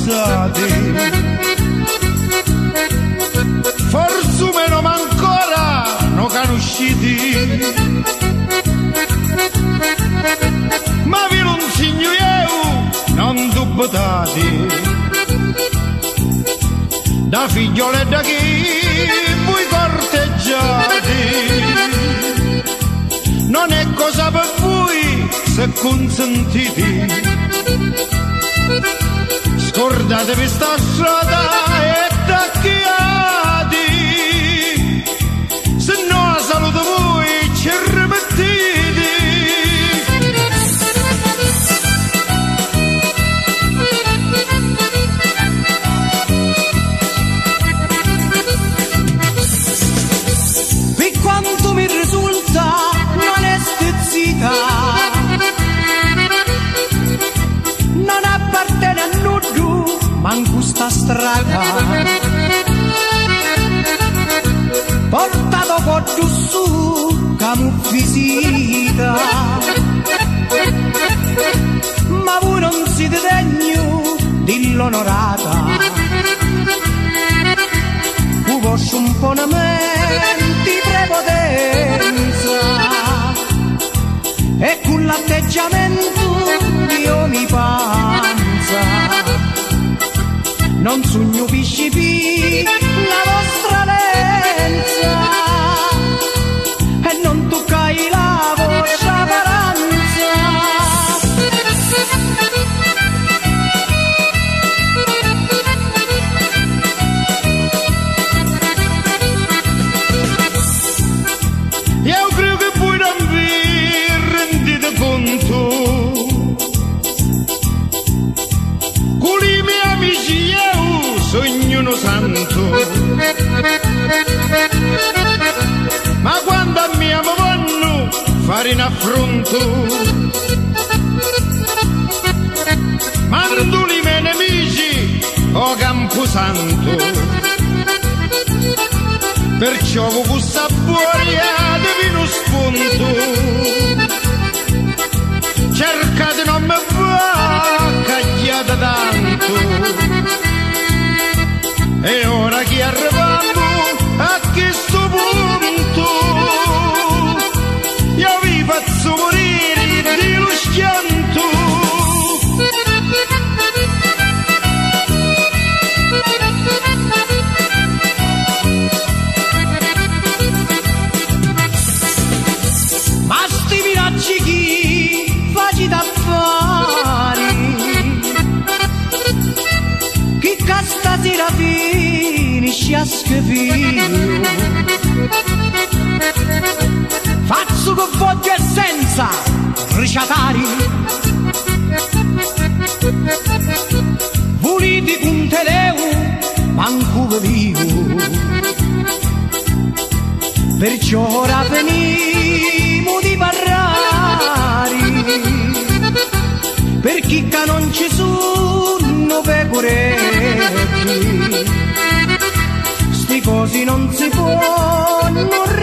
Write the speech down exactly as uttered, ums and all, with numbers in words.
passati, forse meno ma ancora non conosciti, ma vi non segno io, non dubbitate, da figliole e da chi voi corteggiate, non è cosa per voi se consentite. Scordatevi sta strada e tacchiate, se no a saluto voi ci rimettete. Per quanto mi risulta non è stizzita, non appartiene a nulla, manco sta strada, portato qua su camu visita, ma voi non siete degno dell'onorata, un vostro imponimento di prepotenza e con l'atteggiamento io mi panza. Non sogno piscipi la vostra lenza e non toccai la vostra paranza. Io credo che voi non vi rendete conto, con i miei amici io sogno uno santo, ma quando a mia mi vanno fare in affronto, mando i miei nemici o Camposanto, perciò vi bussa fuori e vino spunto, cercate non mi fa cagliate tanto, e ora che arriviamo a questo punto, io vi faccio morire di lo schianto. Ma sti minacci chi facci da fare, chi stasera finisce a schifio, faccio che voglio e senza ricciatari, volete con te leu manco vivo, perciò ora venimo di parlare, per chi che non ci sono pecoretti, sti cosi non si possono